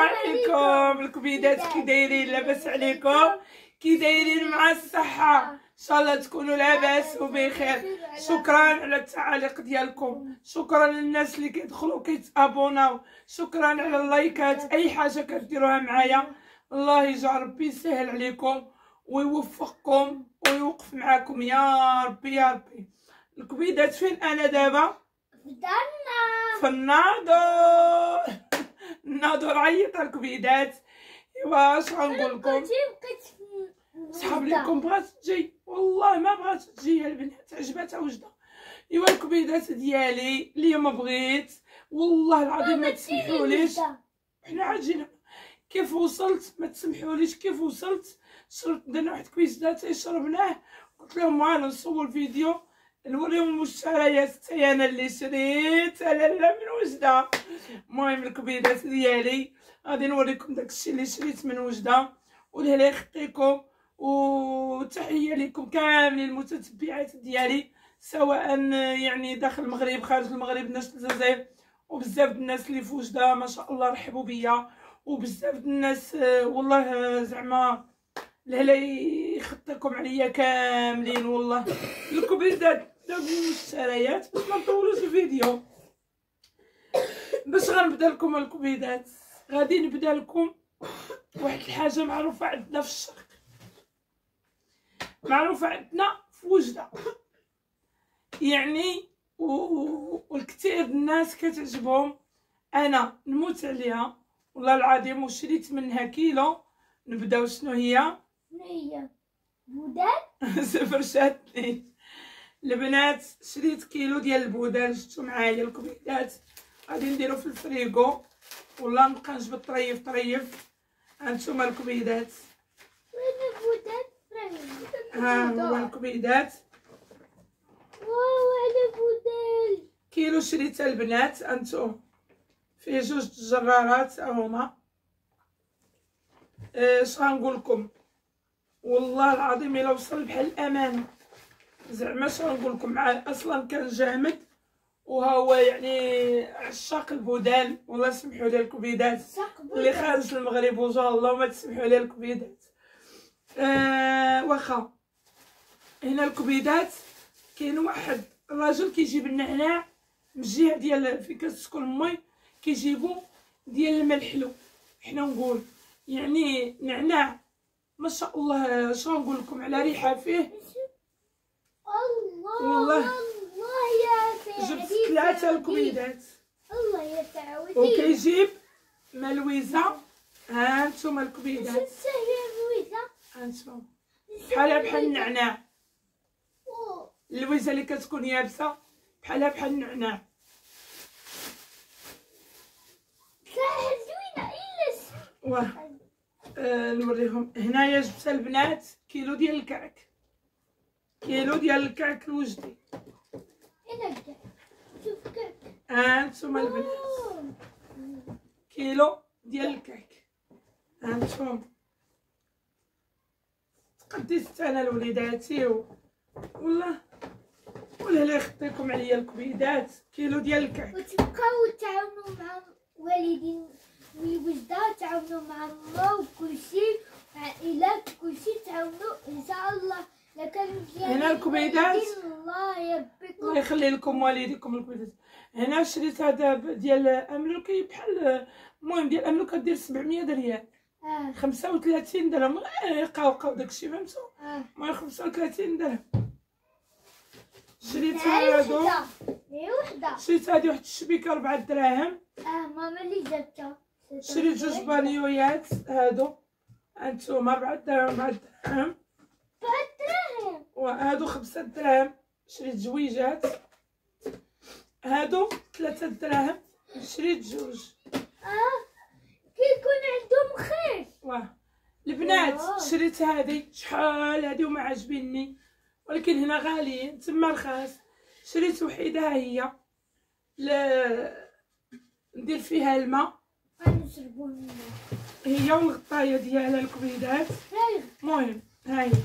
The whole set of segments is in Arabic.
عليكم الكبيدات، كي دايرين؟ لاباس عليكم؟ كي دايرين مع الصحة؟ ان شاء الله تكونوا لاباس وبخير. شكرا على التعاليق ديالكم، شكرا للناس اللي كيدخلوا كيتابوناو، شكرا على اللايكات. اي حاجه كديروها معايا الله يجعل ربي يسهل عليكم ويوفقكم ويوقف معاكم يا ربي يا ربي. الكبيدات فين انا دابا؟ في الناظور. الناظور عيط على الكبيدات. ايوا اش غنقول لكم؟ صحاب لكم بغات تجي، والله ما بغات تجي البنات، عجباتها وجدها. ايوا الكبيدات ديالي اليوم بغيت والله العظيم ما تسمحوليش، حنا عاجينا كيف وصلت ما تسمحوليش كيف وصلت. شربت درنا واحد كويسدات شربناه، قلت لهم وانا نصور فيديو نوريهم المشتريات حتى انا اللي شريت لا من وجده. المهم الكبيدات ديالي غادي نوريكم داكشي اللي شريت من وجده، والهلا يخطيكم. وتحيه لكم كاملين المتتبعات ديالي، سواء يعني داخل المغرب خارج المغرب، الناس الجزائر، وبزاف الناس اللي في وجده ما شاء الله رحبوا بيا، وبزاف الناس والله زعما الهلا يخطيكم عليا كاملين. والله الكبيدات دابا المشتريات باش ما نطولوش الفيديو، باش غنبدا لكم الكبيدات. غادي نبدا لكم واحد الحاجه معروفه عندنا في الشرق، معروفه عندنا في وجده يعني، والكثير الناس كتعجبهم، انا نموت عليها والله العظيم. وشريت منها كيلو. نبداو شنو هي بودان سفرشاتني البنات. شريت كيلو ديال البودان، شفتو معايا الكبيدات. غادي نديرو في الفريغو والله نبقى نجبد طريف طريف. هانتوما الكبيدات، وين البودان؟ ها هو الكبيدات. واو على بودان كيلو شريتها البنات. انتم فيه جوج جرارات هما. اش غنقول لكم والله العظيم الا وصل بحال الامانه، زعما اش غنقول لكم. اصلا كان جامد وها هو يعني عشاق البودان. والله سمحوا لي الكبيدات اللي خارج المغرب وجا الله ما تسمحوا لي الكبيدات. واخا هنا الكبيدات كاين واحد الراجل كيجيب النعناع من الجهه ديال في كاس تكون مي، كيجيبو ديال الملحلو. حنا نقول يعني نعناع ما شاء الله. شنو نقول لكم على ريحه فيه الله والله. الله يا سيدي جبت 3 الكبيدات. الله يا سعودي. وكيجيب ملويزه. ها انتم الكبيدات، هانتوما بحال النعناع. اللويزه اللي كتكون يابسه بحال النعناع. زوينه الا نوريهم. هنايا جبت البنات كيلو ديال الكعك، كيلو ديال الكعك الوجدي. انا شوف كعك. هانتوما البنات كيلو ديال الكعك. هانتوما تقديت انا لوليداتي والله والله يخطيكم عليا الكبيدات. كيلو ديال الكعك. وتبقاو تعاونوا مع والدين وجده، تعاونوا مع الله وكلشي، عائلات كلشي تعاونوا ان شاء الله. لكن هنا الكبيدات الله يربيكم الله يخلي لكم والديكم الكبيدات. هنا شريت هذا ديال املوكي بحال المهم ديال املوك كدير 700 ريال. 35 درهم قاو داكشي فهمتو. المهم 35 درهم. شريت هادو وحده. شريت هادي واحد الشبيكه 4 دراهم. ماما اللي جابتها. شريت جوج بانيويات هادو هانتوما 4 دراهم 4 دراهم. 4 دراهم وهادو 5 دراهم. شريت جويجات هادو 3 دراهم. شريت جوج. كيكون عندهم خير. البنات شريت هادي شحال هادي وما عاجبيني، ولكن هنا غاليين تما رخاص. شريت وحيده ها هي ندير فيها الماء، غنشربوا الماء هي والغطايه ديالها الكبيدات. المهم ها هي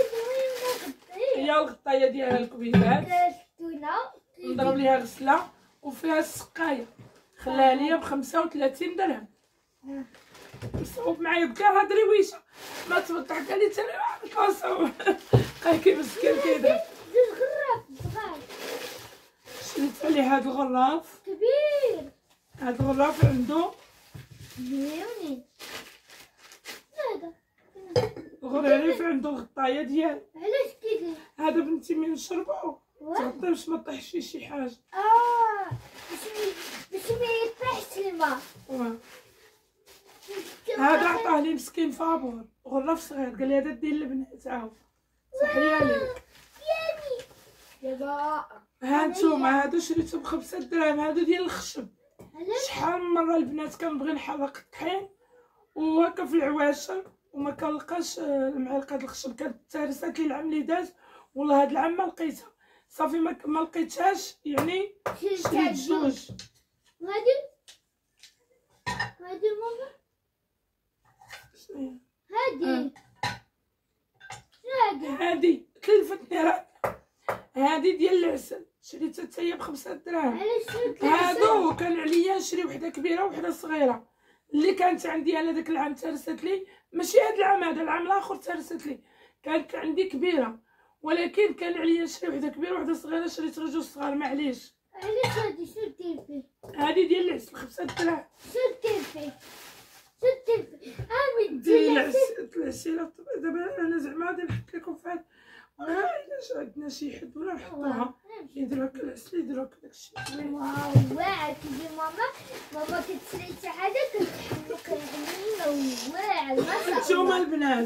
الغطايه ديالها الكبيدات. نضرب ليها غسله وفيها السقايه خلاها ليا ب35 درهم. صوب معايا بكا هاد رويشه ما تفتح قال لي تاني كنصوب قايكي مسكين كيدير زوج غراف صغار. شريت عليه هاد الغراف كبير. هاد الغراف عنده مليونين. هذا الغريف عنده الغطايه ديال. علاش كيدير؟ هذا بنتي من نشربو تغطي باش ما طيحش فيه شي حاجه. باش ما يطيحش الماء. هذا عطاه لي مسكين فابور غراف صغير قال لي هذا دير البنات عاود صحيه عليك. يعني دابا هانتوما هادو شريتهم ب5 دراهم. هادو ديال الخشب. شحال من مره البنات كنبغي نحرق الطحين وهكا في العواشر وما كنلقاش المعلقه د الخشب. كانت تارست لي العام اللي داز والله هاد العام ما لقيتها صافي ما لقيتهاش يعني شريت جوج. هادي ماما هادي كلفتني راه. هادي ديال العسل شريتها حتى هي ب5 دراهم. هادو كان عليا نشري وحده كبيره وحده صغيره. اللي كانت عندي انا داك العام تارست لي ماشي هاد العام هذا العام الاخر تارست لي كانت عندي كبيره ولكن كان عليا نشري وحده كبيره وحده صغيره شريت غير جوج صغار معليش. علاش هادي شنو دير فيه؟ هادي ديال العسل 5 دراهم. شنو دير فيه؟ ديال العسل دابا انا زعما غادي نحط لكم في هاد الا عندنا شي حد ولا نحطوها يديروا هكا العسل يديروا هكا داكشي. واو واعر كيجي ماما كتشري شي حاجه كتحمق واعر. هانتوما البنات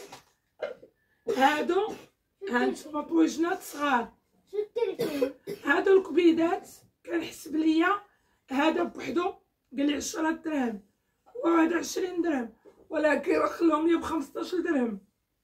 هادو هانتوما طويجنات صغار. شنو دير فيه؟ هادو الكبيدات كنحسب ليا هذا بوحدو قال لي 10 دراهم وهذا 20 درهم ولكن خلوهم لي ب15 درهم.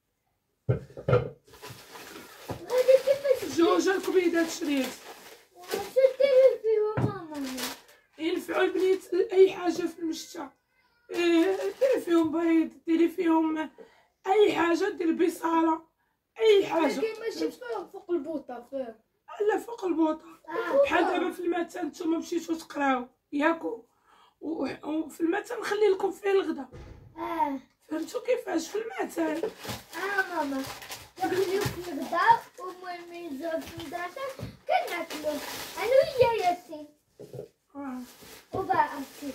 هادي كيفاش جوج الكبيدات شريت. شنو دير فيهم ماما؟ ينفعوا البنات اي حاجه في المشتى. ديري فيهم بيض ديري فيهم اي حاجه دير بصاله اي حاجه. لكن ماشي فوق البوطه لا فوق البوطه. بحال دابا في المثل نتوما مشيتو تقراو ياكو وفي المثل نخلي لكم فيه الغدا. فهمتوا كيفاش في المثل؟ ماما نخليو في الغدا ومن ينزلو في المدرسه كناكلو انا ويا ياسين وباغتي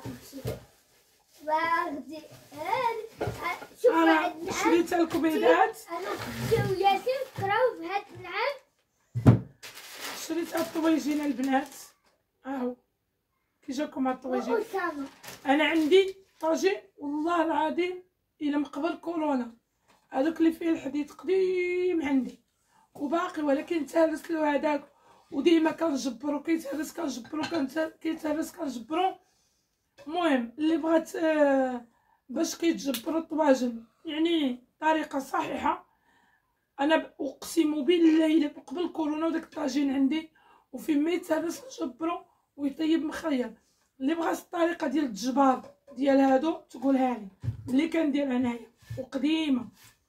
شوف انا شريت الكبيدات. انا اختي وياسين قراو في هاد العام. شريت الطويجين البنات اهو كي جاكم هاد الطويجين. انا عندي طاجين والله العظيم الى من قبل كورونا هذوك اللي فيه الحديد قديم عندي وباقي ولكن تهرس له هذاك وديما كنجبرو كيتهرس كنجبرو كيتهرس كنجبرو. المهم اللي بغات باش كيتجبروا الطواجن يعني طريقه صحيحه انا اقسم بالله الا قبل كورونا وداك الطاجين عندي وفي ما يتهرس نجبرو ويطيب مخير. اللي بغات الطريقه ديال التجبار ديال هادو تقولها لي اللي كندير انايا وقديمه.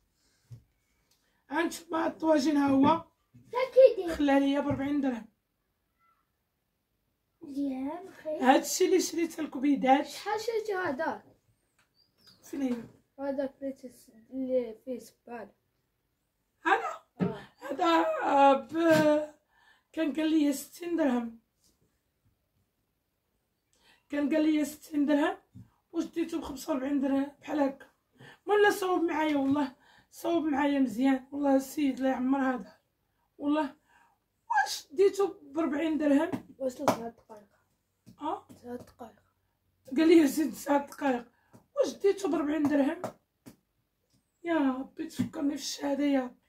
هانتوما الطواجن ها هو خلاه ليا ب40 درهم. مزيان خير. هادشي اللي شريت الكبيدات. شحال شريتي هذا؟ فين هي؟ هذاك اللي فيه سبال. هذا كان قال لي 60 درهم. كان قال لي 60 درهم واش ديتو ب45 درهم بحال هكا. ولا صوب معايا والله صوب معايا مزيان والله السيد لا يعمر هذا والله. واش ديتو ب40 درهم؟ واش 3 دقائق؟ 3 دقائق. قال لي زيد 9 دقائق. واش ديتو ب40 درهم؟ يا ربي تفكرني في الشهاده يا ربي.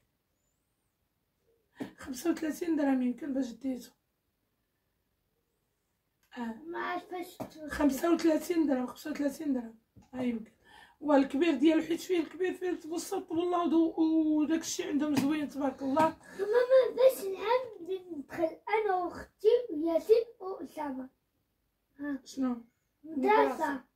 35 درهم يمكن باش ديتو. ما عرفتش 35 درهم 35 درهم يمكن. والكبير ديالو حيت فيه الكبير فيه تبسط والله وداك الشيء عندهم زوين تبارك الله. ماما باش نعم ندخل انا واختي وياسين واسامه. شنو؟ مدرسه.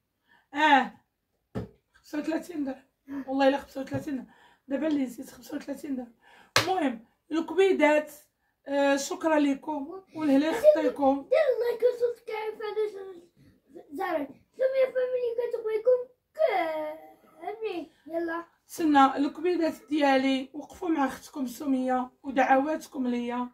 35 درهم والله الا 35 درهم دابا اللي نسيت 35 درهم. المهم الكبيدات شكرا لكم والهلا يخطيكم. دير لايك وسبسكرايب هذا زهرة سمية فاميلي كتبغيكم كاملين. يلا سنة الكبيدات ديالي وقفوا مع اختكم سمية ودعواتكم ليا،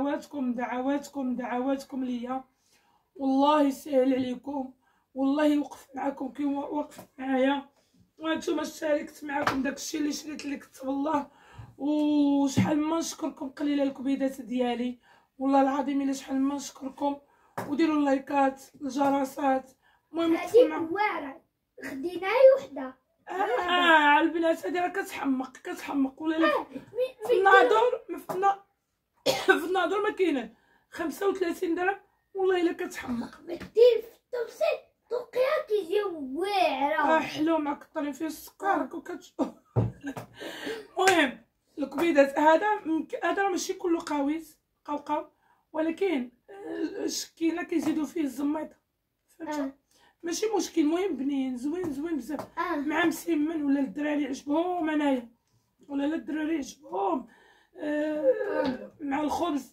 دعواتكم ليا، والله يسهل عليكم، والله يوقف معكم كي وقف معايا، وانتم شاركت معكم داكشي اللي شريت اللي كتب الله. وشحال ما نشكركم قليله الكبيدات ديالي، والله العظيم الا شحال ما نشكركم. وديروا اللايكات الجراسات. المهم هذيك واعرة خديناها وحدة. البنات هادي راه كتحمق ولا لا. في الناظور في الناظور ما كاينه 35 درهم والله الا كتحمق. ما دير في التوصيل توقيها كيجيو واعرة حلو مع كطري فيه السكر وكتشوف. المهم الكبيدات هذا راه ماشي كله قاويس قوقاو، ولكن الشكيله كيزيدوا فيه الزميضه فهمتوا. ماشي مشكل، المهم بنين زوين بزاف مع مسمن ولا الدراري عجبهم انايا ولا لا الدراري عجبهم مع الخبز.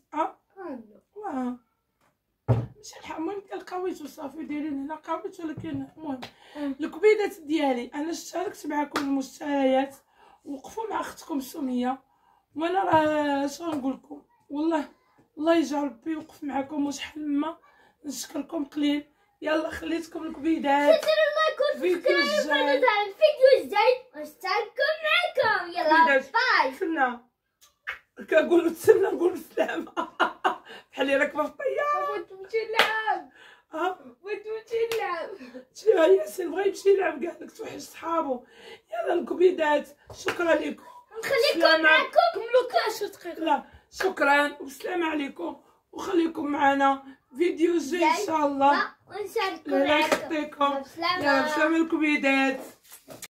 ماشي الحق. المهم القاويت وصافي دايرين هنا قاويت، ولكن المهم الكبيدات ديالي انا اشتركت معكم المشتريات. وقفوا مع اختكم سمية، وانا راه شنو نقول لكم، والله يجا ربي يوقف معكم وشحال ما نشكركم قليل. يلا خليتكم الكبيدات ديروا لايك وسبسكرايب هذا الفيديو الجاي ونشتركوا معكم. يلا باي. فنا كنقولوا تسنى نقولوا سلامة بحال اللي راكبه في الطياره. بغيت نمشي نلعب. شنو هي ياسين بغا يمشي يلعب كاع داك توحش صحابو. يلا الكبيدات شكرا لكم، نخليكم معكم كملوا 10 دقائق. لا شكرا والسلام عليكم، وخليكم معنا فيديو جاي ان شاء الله. ونشاركوا الله معكم. يخطيكم. بسلامة. يلا بسلامة الكبيدات.